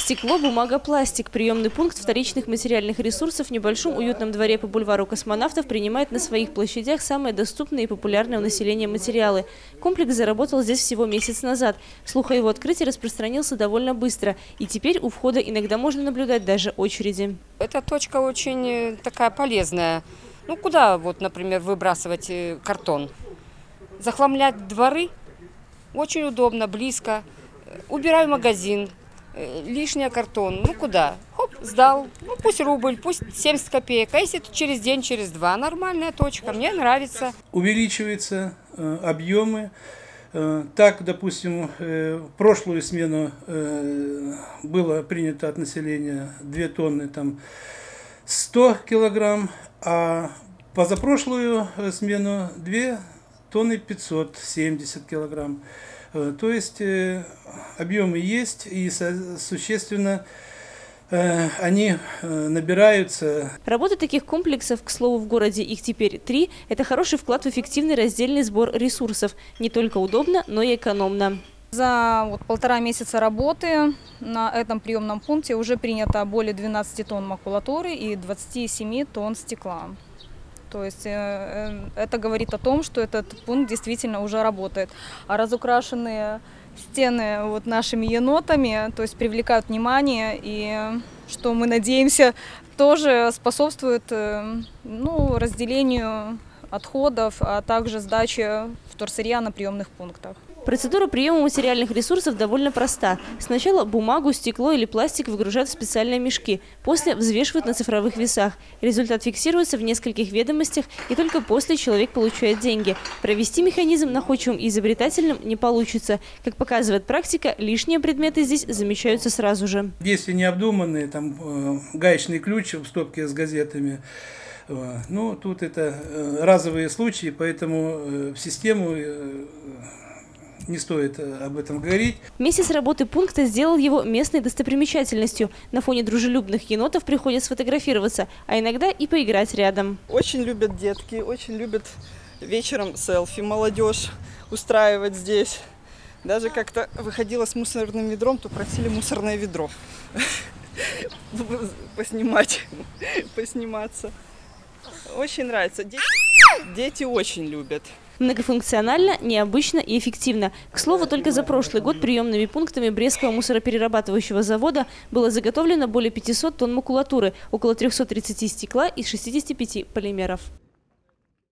Стекло, бумага, пластик. Приемный пункт вторичных материальных ресурсов в небольшом уютном дворе по бульвару Космонавтов принимает на своих площадях самые доступные и популярные у населения материалы. Комплекс заработал здесь всего месяц назад. Слух о его открытии распространился довольно быстро. И теперь у входа иногда можно наблюдать даже очереди. Эта точка очень такая полезная. Ну куда, вот, например, выбрасывать картон? Захламлять дворы очень удобно, близко. Убираю магазин. Лишний картон, ну куда? Хоп, сдал, ну пусть рубль, пусть 70 копеек, а если через день, через два, нормальная точка, мне нравится. Увеличиваются объемы. Так, допустим, в прошлую смену было принято от населения 2 тонны там 100 килограмм, а позапрошлую смену 2 тонны 570 килограмм. То есть объемы есть и существенно они набираются. Работа таких комплексов, к слову, в городе их теперь 3, это хороший вклад в эффективный раздельный сбор ресурсов. Не только удобно, но и экономно. За 1,5 месяца работы на этом приемном пункте уже принято более 12 тонн макулатуры и 27 тонн стекла. То есть это говорит о том, что этот пункт действительно уже работает. А разукрашенные стены нашими енотами, то есть привлекают внимание, и что мы надеемся тоже способствует разделению отходов, а также сдаче вторсырья на приемных пунктах. Процедура приема материальных ресурсов довольно проста. Сначала бумагу, стекло или пластик выгружают в специальные мешки, после взвешивают на цифровых весах. Результат фиксируется в нескольких ведомостях, и только после человек получает деньги. Провести механизм находчивым и изобретательным не получится. Как показывает практика, лишние предметы здесь замечаются сразу же. Если необдуманные, там гаечный ключ в стопке с газетами, ну тут это разовые случаи, поэтому в систему не стоит об этом говорить. Месяц работы пункта сделал его местной достопримечательностью. На фоне дружелюбных енотов приходят сфотографироваться, а иногда и поиграть рядом. Очень любят детки, очень любят вечером селфи, молодежь устраивать здесь. Даже как-то выходила с мусорным ведром, то просили мусорное ведро посниматься. Очень нравится. Дети очень любят. Многофункционально, необычно и эффективно. К слову, только за прошлый год приемными пунктами Брестского мусороперерабатывающего завода было заготовлено более 500 тонн макулатуры, около 330 стекла и 65 полимеров.